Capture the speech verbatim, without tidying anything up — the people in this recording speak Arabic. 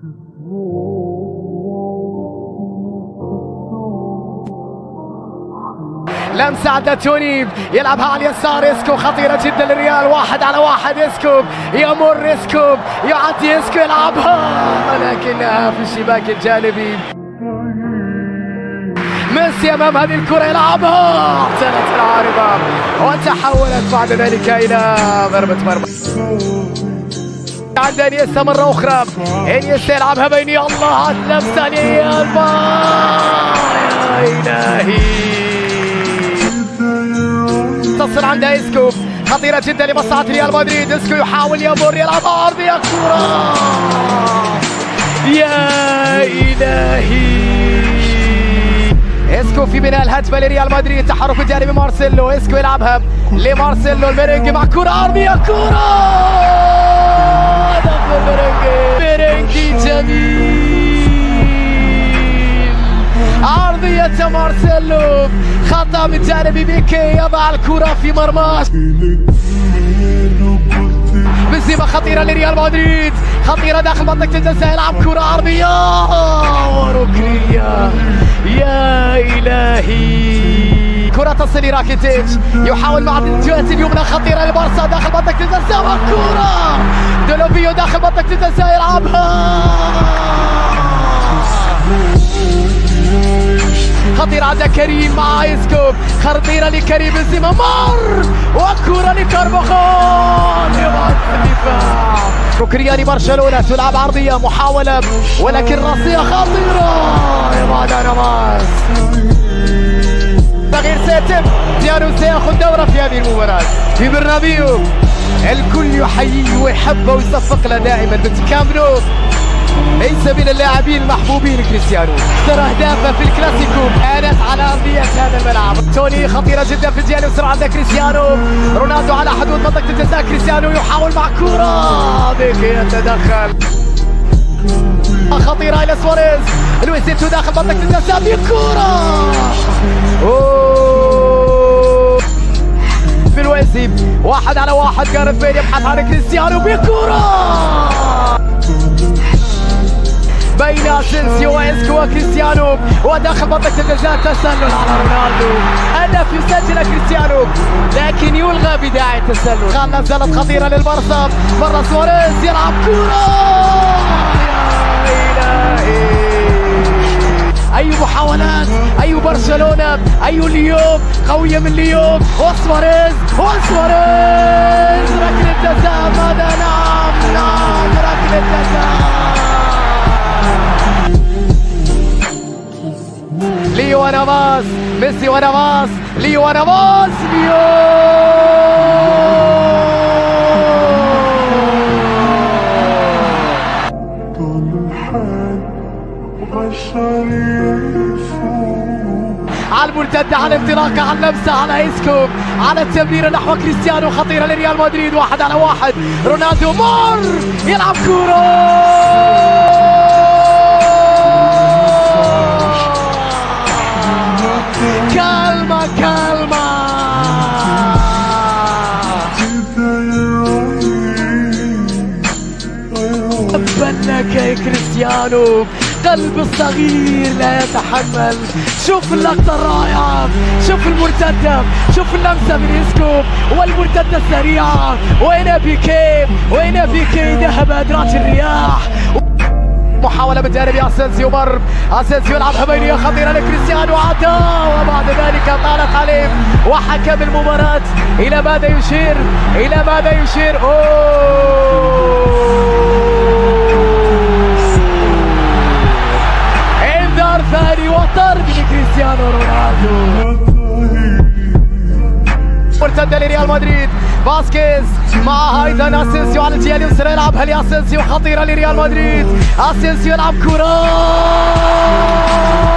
لمسة عند توني يلعبها على اليسار. اسكو خطيرة جدا للريال، واحد على واحد. اسكو يمر، اسكو يعدي، اسكو يلعبها ولكنها في الشباك الجانبي. ميسي امام هذه الكرة يلعبها، اعتنت العارضة وتحولت بعد ذلك الى ضربة مرمى. عند انيستا مرة اخرى، انيستا يلعبها بيني، الله لمسة للبا، يا الهي. تصل عندها اسكو، خطيرة جدا لمصلحة ريال مدريد. اسكو يحاول يمر، يلعب عرضية، كرة يا إلهي. اسكو في بناء الهجمة لريال مدريد، تحرك جانبي مارسيلو. اسكو يلعبها لمارسيلو، الميرينجي مع كرة عرضية، كرة دخل الميرينجي، ميرينجي جميل، عرضية مارسيلو، خطأ من جانب بيكي، يضع الكرة في مرماه. بنزيما خطيرة لريال مدريد، خطيرة داخل منطقة الجزاء، يلعب كرة عرضية وركنية، يا إلهي. كرة تصل لراكيتيتش، يحاول مع الجهة اليمنى، خطيرة لبارسا داخل منطقة الجزاء، والكرة دولوفيو داخل منطقة الجزاء يلعبها، خطيرة عند كريم مع اسكو، خطيرة لكريم بنزيما، مر وكرة لكارفاخال يبعد الدفاع. ركنية لبرشلونة، تلعب عرضية، محاولة ولكن راسية خطيرة، يبعد نماس. تغيير سيتم، ديانو سيأخذ دورة في هذه المباراة في برنابيو. الكل يحييه ويحبه ويصفق له دائما. بنت كامب نو ليس من اللاعبين المحبوبين كريستيانو، اكثر اهدافه في الكلاسيكو كانت على ارضيه هذا الملعب. توني خطيره جدا في الجهه اليسرى عند كريستيانو، رونالدو على حدود منطقه الجزاء، كريستيانو يحاول مع كره، بيكي يتدخل، خطيره الى سواريز، لويسيتو داخل منطقه الجزاء بكره، اوه في الويسي، واحد على واحد، جارث بيل يبحث عن كريستيانو بكره بين اسينسيو واسكو وكريستيانو، وداخل منطقة الجزاء، تسلل على رونالدو، هدف يسجل كريستيانو لكن يلغى بداعي التسلل. لا زالت خطيرة للبارسا، مرة سواريز يلعب كرة، يا إلهي. أي محاولات، أي برشلونة، أي ليوم قوية من ليوم، وسواريز وسواريز ركلة جزاء، ماذا؟ نعم نعم ركلة جزاء. ليو نافاس، ميسي ونافاس، ليو نافاس، ليو على المرتدة، على الانطلاقة، على اللمسة، على اسكو، على التمريرة نحو كريستيانو، خطيرة لريال مدريد، واحد على واحد، رونالدو مر يلعب كورة، كالما كالما بلك يا كريستيانو، قلب الصغير لا يتحمل. شوف اللقطة الرائعة، شوف المرتدة، شوف اللمسة من اسكو والمرتدة السريعة، وين بيكي، وين بيكي، ذهب أدراج الرياح. محاولة من جانب اسينسيو، مر اسينسيو يلعبها بينية خطيرة لكريستيانو، عدا وبعد ذلك طالت عليه، وحكم المباراة إلى ماذا يشير؟ إلى ماذا يشير؟ أوه انذار ثاني وطرد لكريستيانو رونالدو. مرتدة لريال مدريد، فاسكيز مع هايدن، اسينسيو على الجهه اليسرى يلعبها لاسينسيو، خطيره لريال مدريد، اسينسيو يلعب كره